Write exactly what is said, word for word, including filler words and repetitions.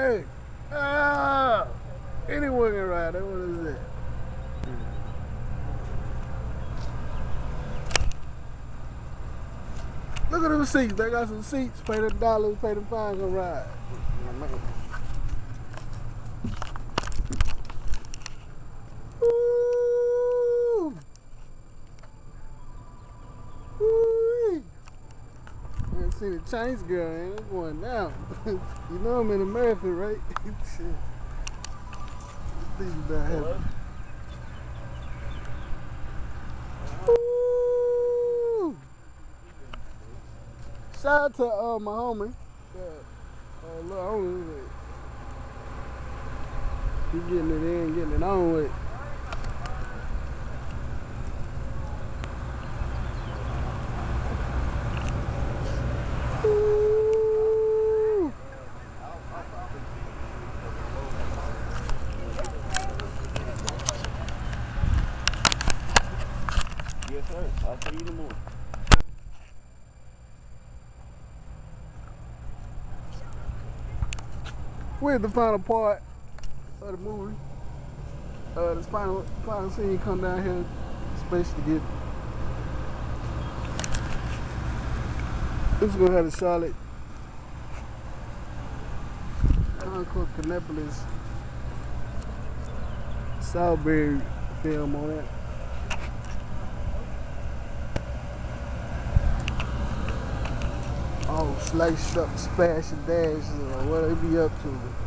Hey! Ah! Anyone can ride that. What is that? Look at them seats. They got some seats. Pay them dollars, pay them fines, and ride. Woo! Woo! You see the Chinese girl, ain't it? Going down. You know I'm in America, right? Shit. These about heavy. Woo! Shout out to uh, my homie. Uh, uh, little homie. He getting it in, getting it on with. Woo! Yes, sir. I'll see you in the morning. We're at the final part of the movie. Uh, this final, final scene come down here, space to get. This is gonna have the Charlotte Concord Kannapolis Salisbury film on it. Oh, sliced up, splash and dash, or what they be up to.